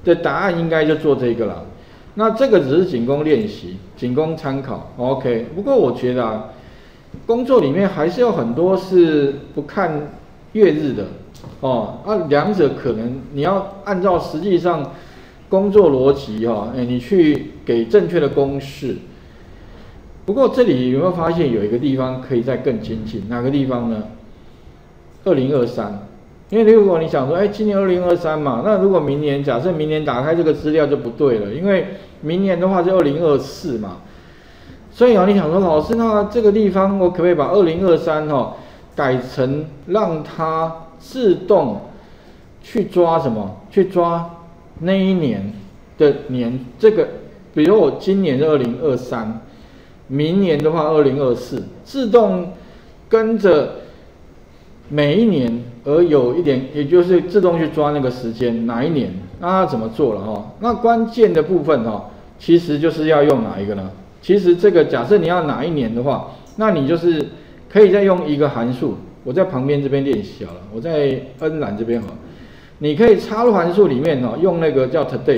的答案应该就做这个了。那这个只是仅供练习，仅供参考。OK， 不过我觉得啊，工作里面还是有很多是不看月日的哦。两者可能你要按照实际上工作逻辑你去给正确的公式。不过这里有没有发现有一个地方可以再更精进？哪个地方呢？2023。因为如果你想说，今年2023嘛，那如果明年，假设明年打开这个资料就不对了，因为明年的话是2024嘛，所以你想说，老师，那这个地方我可不可以把2023改成让它自动去抓什么？去抓那一年的年，这个，比如我今年是2023，明年的话2024，自动跟着每一年而有一点，也就是自动去抓那个时间哪一年，那它怎么做了那关键的部分其实就是要用哪一个呢？其实这个假设你要哪一年的话，那你就是可以再用一个函数，我在旁边这边练习好了，我在 N 栏这边你可以插入函数里面用那个叫 today。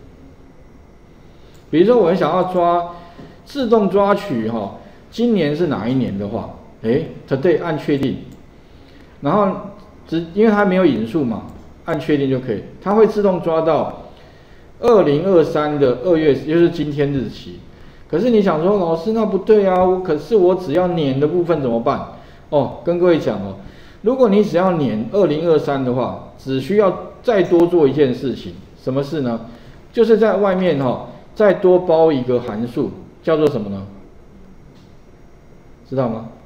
比如说我想要自动抓取今年是哪一年的话，today 按确定。然后因为它没有引数嘛，按确定就可以，它会自动抓到2023的2月，就是今天日期。可是你想说，老师那不对啊，可是我只要年的部分怎么办？跟各位讲如果你只要年2023的话，只需要再多做一件事情，什么事呢？就是在外面再多包一个函数，叫做什么呢？知道吗？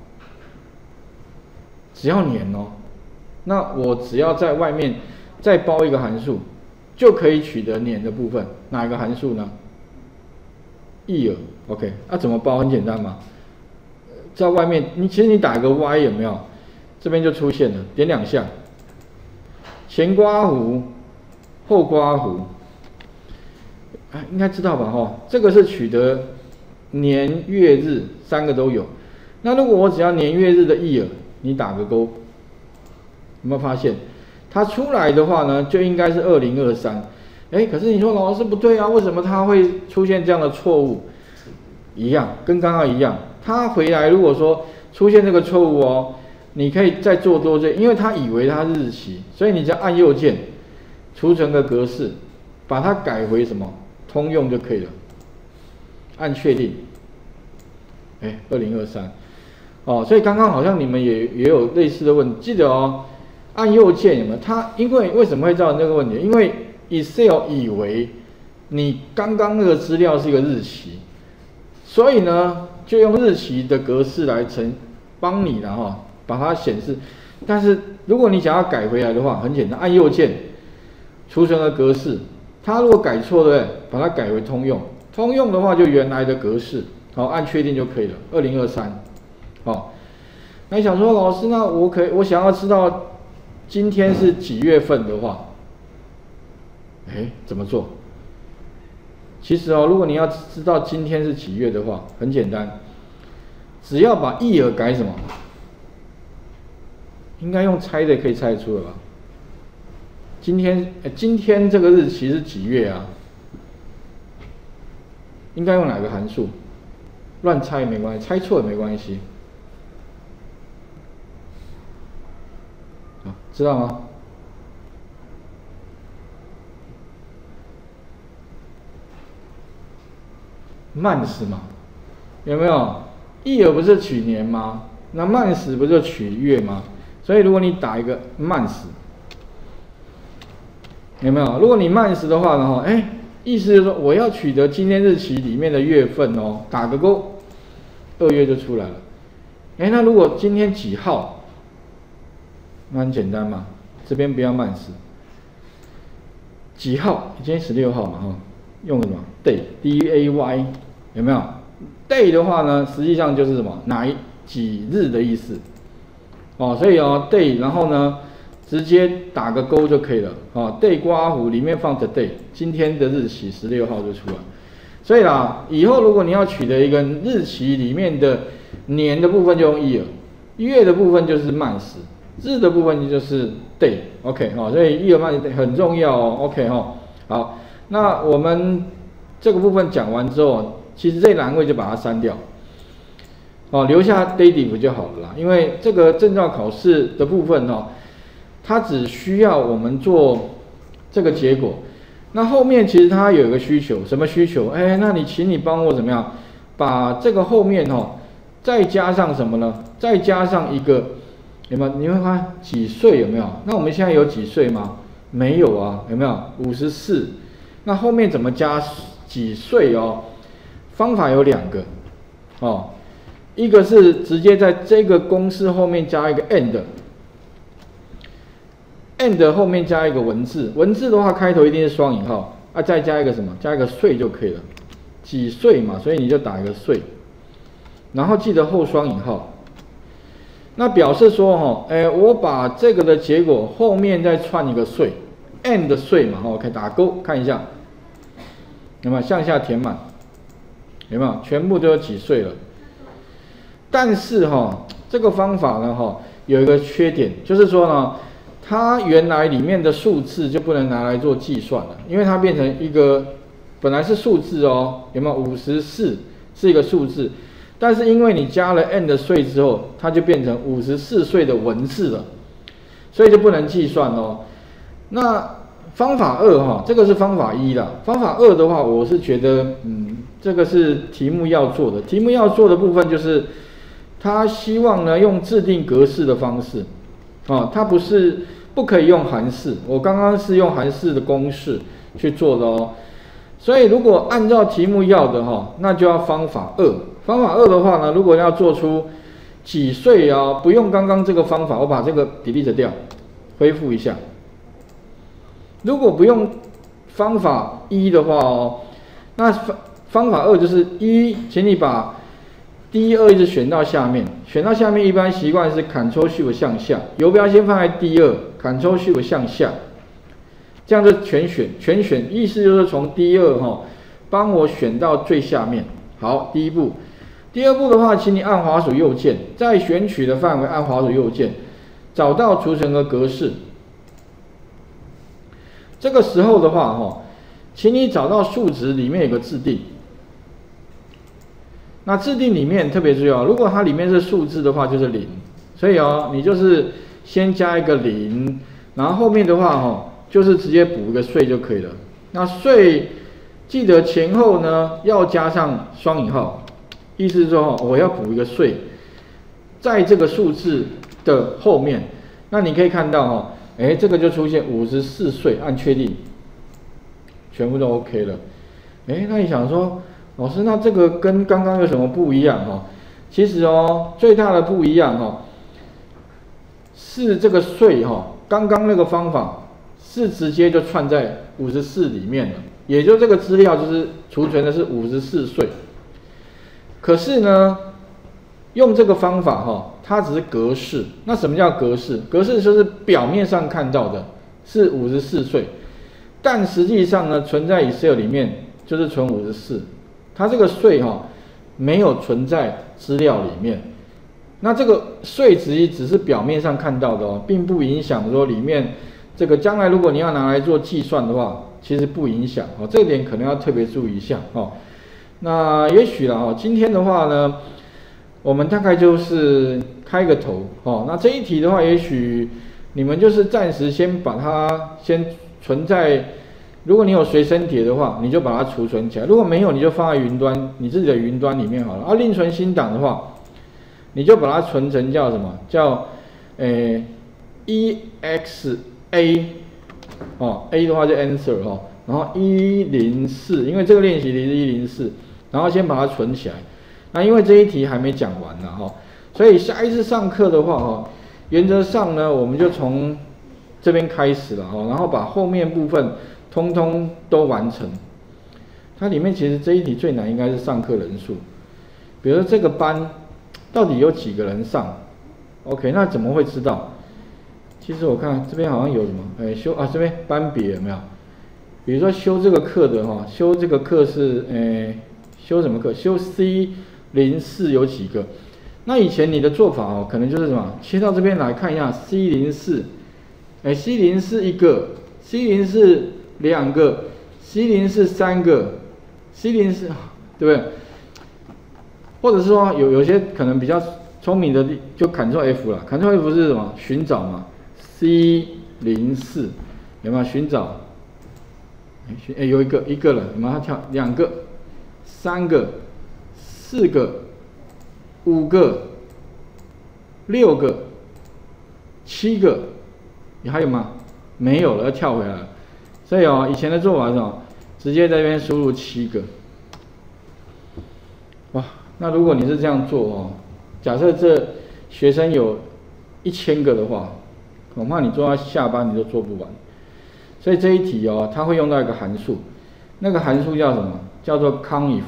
只要年那我只要在外面再包一个函数，就可以取得年的部分。哪一个函数呢？year。OK， 那怎么包？很简单嘛，在外面其实你打一个 Y 有没有？这边就出现了，点两下，前刮弧，后刮弧，应该知道吧？这个是取得年月日三个都有。那如果我只要年月日的 year， 你打个勾，有没有发现？它出来的话呢，就应该是2023。可是你说老师不对啊，为什么它会出现这样的错误？一样，跟刚刚一样，它回来如果说出现这个错误你可以再做多这，因为它以为它是日期，所以你只要按右键，储存个格式，把它改回什么通用就可以了，按确定。2023。所以刚刚好像你们也有类似的问题，记得按右键有没有？它因为为什么会造成这个问题？因为 Excel 以为你刚刚那个资料是一个日期，所以呢就用日期的格式来帮你的把它显示。但是如果你想要改回来的话，很简单，按右键，储存个格式。它如果改错对不对？把它改为通用。通用的话就原来的格式，按确定就可以了。2023。那你想说老师，那我想要知道今天是几月份的话，怎么做？其实如果你要知道今天是几月的话，很简单，只要把year改什么，应该用猜的可以猜得出来吧？今天这个日期是几月啊？应该用哪个函数？乱猜也没关系，猜错也没关系。知道吗？months嘛，有没有？year不是取年吗？那months不就取月吗？所以如果你打一个 months， 有没有？如果你 months 的话呢，意思就是说我要取得今天日期里面的月份打个勾，2月就出来了。那如果今天几号？那很简单嘛，这边不要慢死。几号？今天16号嘛，用什么 day， 有没有 ？day 的话呢，实际上就是什么几日的意思。所以day， 然后呢，直接打个勾就可以了。day 刮弧里面放 today， 今天的日期16号就出来。所以啦，以后如果你要取得一个日期里面的年的部分，就用 year， 月的部分就是 months。日的部分就是 day，OK， 所以year month day 很重要OK好， 那我们这个部分讲完之后，其实这栏位就把它删掉，留下 dative 就好了啦。因为这个证照考试的部分它只需要我们做这个结果。那后面其实它有一个需求，什么需求？那请你帮我怎么样，把这个后面再加上什么呢？再加上一个有没有？你会看几岁有没有？那我们现在有几岁吗？没有啊，有没有？54。那后面怎么加几岁方法有2个一个是直接在这个公式后面加一个 and 后面加一个文字，文字的话开头一定是双引号再加一个什么？加一个岁就可以了，几岁嘛，所以你就打一个岁，然后记得后双引号。那表示说我把这个的结果后面再串一个岁 ，and 岁嘛可以打勾看一下，有没有向下填满？有没有？全部都有几岁了？但是这个方法呢有一个缺点，就是说呢，它原来里面的数字就不能拿来做计算了，因为它变成一个本来是数字有没有？54是一个数字，但是因为你加了 n 的岁之后，它就变成54岁的文字了，所以就不能计算那方法2这个是方法1啦。方法2的话，我是觉得这个是题目要做的。题目要做的部分就是，他希望呢用制定格式的方式它不可以用函式。我刚刚是用函式的公式去做的所以如果按照题目要的那就要方法2。方法2的话呢，如果要做出几岁不用刚刚这个方法，我把这个 delete 掉，恢复一下。如果不用方法1的话那方法2就是请你把第2一直选到下面，选到下面一般习惯是 Ctrl+Shift 向下，游标先放在第2 ，Ctrl+Shift 向下，这样就全选，意思就是从第2帮我选到最下面。好，第一步。第二步的话，请你按滑鼠右键，在选取的范围按滑鼠右键，找到储存的格式。这个时候的话请你找到数值里面有个制定。那制定里面特别注意如果它里面是数字的话，就是0，所以你就是先加一个0，然后后面的话就是直接补一个岁就可以了。那岁记得前后呢要加上双引号，意思是说我要补一个岁，在这个数字的后面。那你可以看到这个就出现54岁，按确定，全部都 OK 了。那你想说，老师，那这个跟刚刚有什么不一样其实最大的不一样是这个岁刚刚那个方法是直接就串在54里面了，也就这个资料就是储存的是54岁。可是呢，用这个方法它只是格式。那什么叫格式？格式就是表面上看到的是54岁，但实际上呢，存在 Excel 里面就是存54。它这个岁没有存在资料里面。那这个岁值只是表面上看到的并不影响说里面这个将来如果你要拿来做计算的话，其实不影响这点可能要特别注意一下那也许啦今天的话呢，我们大概就是开个头那这一题的话，也许你们就是暂时先把它先存在，如果你有随身碟的话，你就把它储存起来；如果没有，你就放在云端，你自己的云端里面好了。另存新档的话，你就把它存成叫什么？叫EXA A 的话就 answer 然后104，因为这个练习题是104，然后先把它存起来。那因为这一题还没讲完呢所以下一次上课的话原则上呢，我们就从这边开始了然后把后面部分通通都完成。它里面其实这一题最难应该是上课人数，比如说这个班到底有几个人上 ？OK， 那怎么会知道？其实我看这边好像有什么，这边班别有没有？比如说修这个课的修这个课是修什么课？修 C04有几个？那以前你的做法可能就是什么？切到这边来看一下 C04，C04一个 ，C04两个 ，C0是3个，C0是，对不对？或者是说有些可能比较聪明的就 Ctrl F 了，Ctrl F 是什么？寻找嘛 ，C04 有没有寻找？有一个了，有没有？它跳2个、3个、4个、5个、6个、7个，你还有吗？没有了，要跳回来了。所以以前的做法是什么？直接在这边输入7个。哇，那如果你是这样做假设这学生有1000个的话，恐怕你做到下班你都做不完。所以这一题它会用到一个函数，那个函数叫什么？叫做 COUNTIF，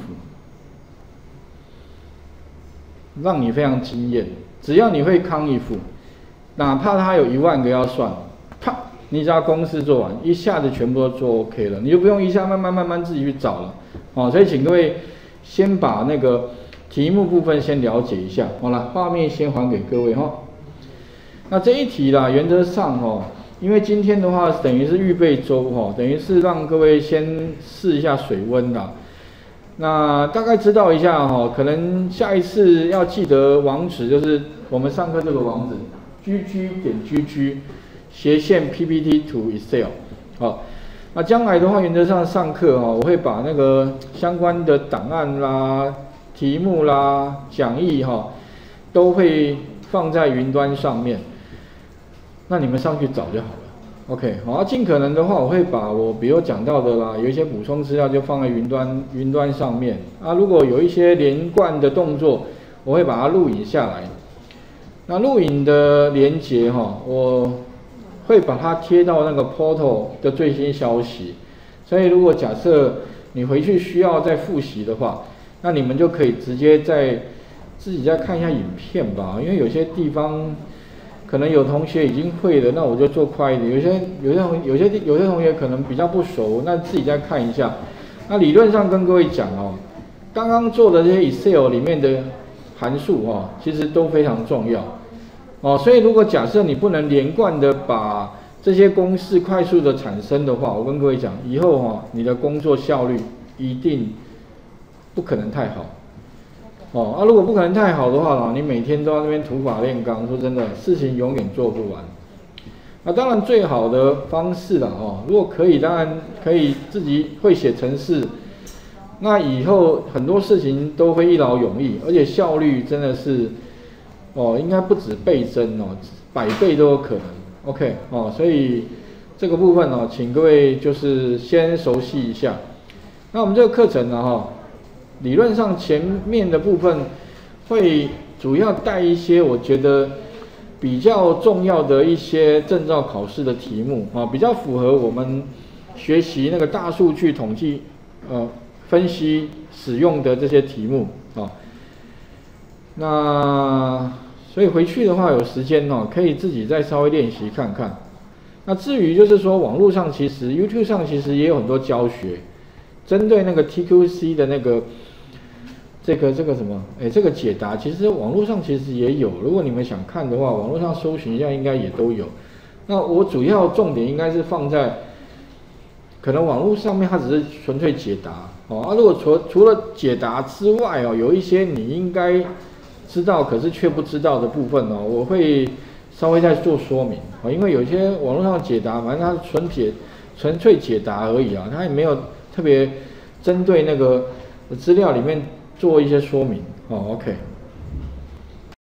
让你非常惊艳。只要你会 COUNTIF， 哪怕它有10000个要算，啪，你只要公式做完，一下子全部都做 OK 了，你就不用一下慢慢自己去找了。所以请各位先把那个题目部分先了解一下。好了，画面先还给各位那这一题啦，原则上因为今天的话等于是预备周等于是让各位先试一下水温啦。那大概知道一下可能下一次要记得网址，就是我们上课这个网址 gg.gg/PPT to Excel。那将来的话，原则上上课我会把那个相关的档案啦、题目啦、讲义都会放在云端上面。那你们上去找就好了 ，OK， 好，尽可能的话，我会把我比如讲到的啦，有一些补充资料就放在云端上面如果有一些连贯的动作，我会把它录影下来。那录影的连结我会把它贴到那个 Portal 的最新消息。所以如果假设你回去需要再复习的话，那你们就可以直接自己再看一下影片吧，因为有些地方。可能有同学已经会了，那我就做快一点。有些同学可能比较不熟，那自己再看一下。那理论上跟各位讲刚刚做的这些 Excel 里面的函数其实都非常重要所以如果假设你不能连贯的把这些公式快速的产生的话，我跟各位讲，以后你的工作效率一定不可能太好。如果不可能太好的话你每天都在那边土法炼钢，说真的，事情永远做不完。那当然最好的方式啦如果可以，当然可以自己会写程式，那以后很多事情都会一劳永逸，而且效率真的是应该不止倍增100倍都有可能。OK 所以这个部分请各位就是先熟悉一下。那我们这个课程呢理论上前面的部分会主要带一些我觉得比较重要的一些证照考试的题目比较符合我们学习那个大数据统计分析使用的这些题目那所以回去的话有时间可以自己再稍微练习看看。那至于就是说网络上其实 YouTube 上其实也有很多教学，针对那个 TQC 的那个这个什么这个解答，其实网络上其实也有，如果你们想看的话，网络上搜寻一下应该也都有。那我主要重点应该是放在可能网络上面它只是纯粹解答如果除了解答之外有一些你应该知道可是却不知道的部分我会稍微再做说明因为有些网络上解答反正它纯粹解答而已它也没有特别针对那个资料里面做一些说明OK。